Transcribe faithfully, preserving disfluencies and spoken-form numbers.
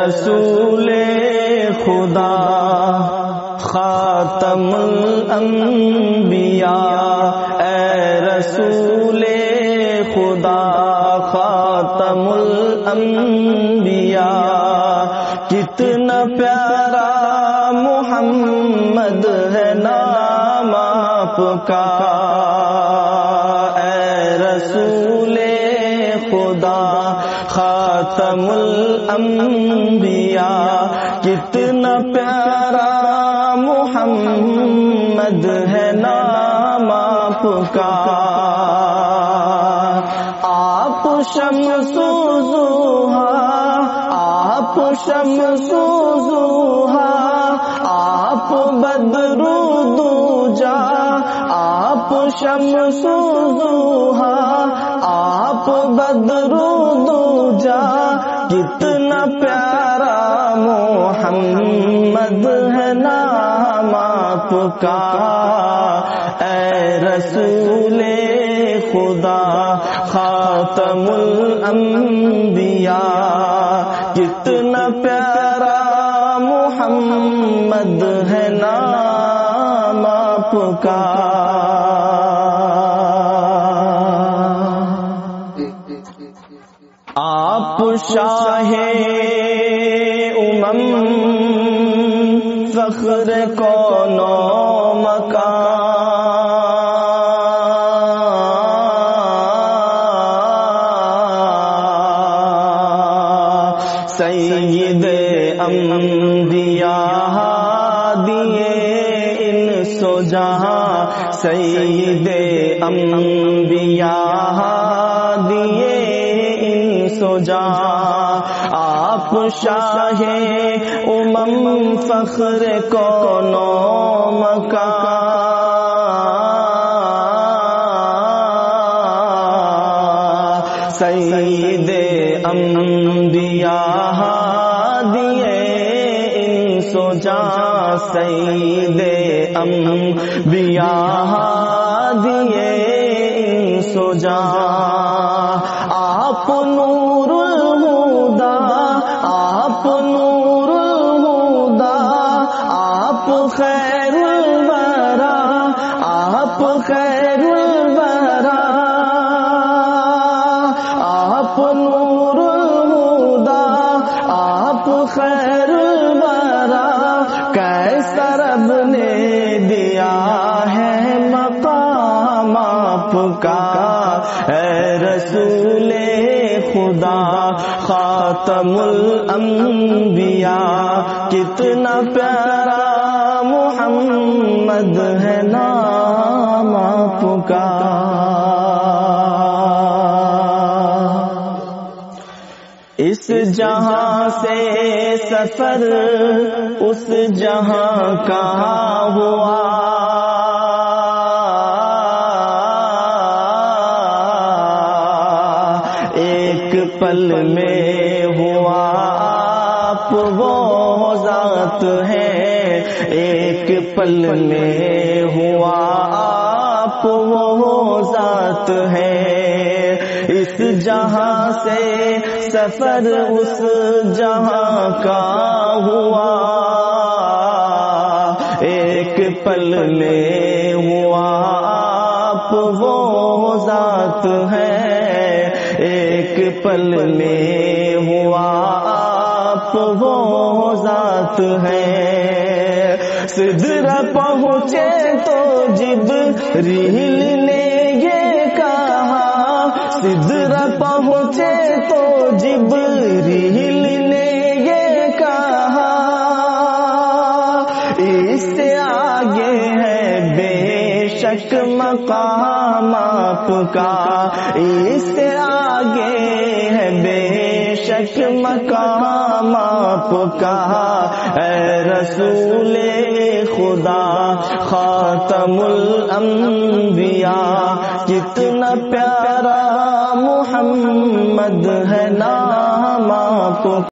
رسول خدا خاتم الانبیاء، اے رسول خدا خاتم الانبیاء، کتنا پیارا محمد ہے نام آپ کا، اے رسول خدا خاتم الانبیاء، کتنا پیارا محمد ہے نام آپ کا۔ آپ شمس ضحیٰ، آپ شمس ضحیٰ، آپ بدر دوجا، آپ شمس ضحیٰ، آپ بدر دوجا، کتنا پیارا محمد ہے نام آپ کا، اے رسول خدا خاتم الانبیاء، کتنا پیارا محمد ہے نام آپ کا۔ آپ شاہ امم فخر کون و مکان، سید انبیاء ہادی انس و جہاں، سید انبیاء ہادی انس و جہاں، آپ شاہ امم فخر کون و مکان، سید انبیاء ہادی انس و جہاں، سید انبیاء ہادی انس و جہاں، آپ نور الہدا، آپ نور الہدا، آپ خیر الورا، آپ خیر الورا، آپ نور الہدا، آپ خیر الورا، کیسا رب نے دیا ہے مقام آپ کا، اے رسول خدا خاتم الانبیاء، کتنا پیارا محمد ہے نام آپ کا۔ اس جہاں سے سفر اس جہاں کا ہوا، ایک پل میں ہوا آپ وہ ذات ہے، ایک پل میں ہوا آپ وہ ذات ہے، اس جہاں سے سفر اس جہاں کا ہوا، ایک پل میں ہوا آپ وہ ذات ہے، ایک پل میں ہوا آپ وہ ذات ہے، سدرہ پہنچے تو جبریل نے یہ کہا، سدرہ پہنچے تو جبریل نے یہ کہا، اس سے آگے ہے بے شک مقام آپ کا، اس سے آگے ہے بے شک مقام آپ کا، اے رسول خدا خاتم الانبیاء، کتنا پیارا محمد ہے نام آپ کا۔